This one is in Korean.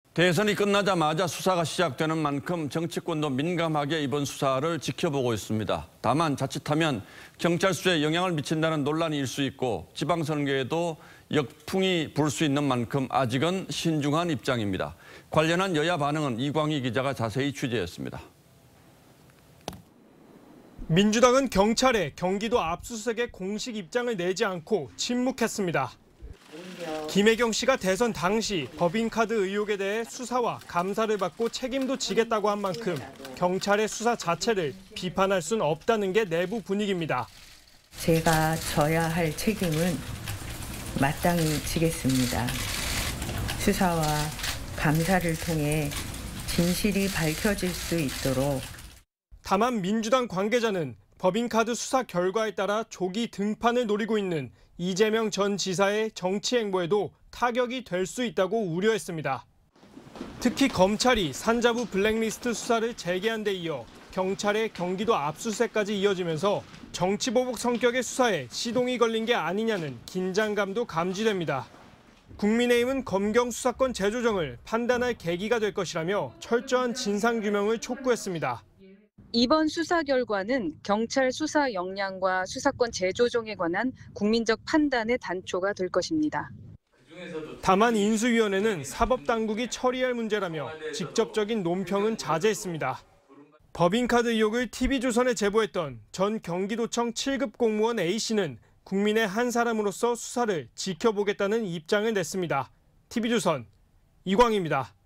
대선이 끝나자마자 수사가 시작되는 만큼 정치권도 민감하게 이번 수사를 지켜보고 있습니다. 다만 자칫하면 경찰 수사에 영향을 미친다는 논란이 일 수 있고 지방선거에도 역풍이 불 수 있는 만큼 아직은 신중한 입장입니다. 관련한 여야 반응은 이광희 기자가 자세히 취재했습니다. 민주당은 경찰에 경기도 압수수색에 공식 입장을 내지 않고 침묵했습니다. 김혜경 씨가 대선 당시 법인카드 의혹에 대해 수사와 감사를 받고 책임도 지겠다고 한 만큼 경찰의 수사 자체를 비판할 수는 없다는 게 내부 분위기입니다. 제가 져야 할 책임은 마땅히 지겠습니다. 수사와 감사를 통해 진실이 밝혀질 수 있도록. 다만 민주당 관계자는 법인카드 수사 결과에 따라 조기 등판을 노리고 있는 이재명 전 지사의 정치 행보에도 타격이 될 수 있다고 우려했습니다. 특히 검찰이 산자부 블랙리스트 수사를 재개한 데 이어 경찰의 경기도 압수수색까지 이어지면서 정치보복 성격의 수사에 시동이 걸린 게 아니냐는 긴장감도 감지됩니다. 국민의힘은 검경 수사권 재조정을 판단할 계기가 될 것이라며 철저한 진상규명을 촉구했습니다. 이번 수사 결과는 경찰 수사 역량과 수사권 재조정에 관한 국민적 판단의 단초가 될 것입니다. 다만 인수위원회는 사법당국이 처리할 문제라며 직접적인 논평은 자제했습니다. 법인카드 의혹을 TV조선에 제보했던 전 경기도청 7급 공무원 A씨는 국민의 한 사람으로서 수사를 지켜보겠다는 입장을 냈습니다. TV조선 이광희입니다.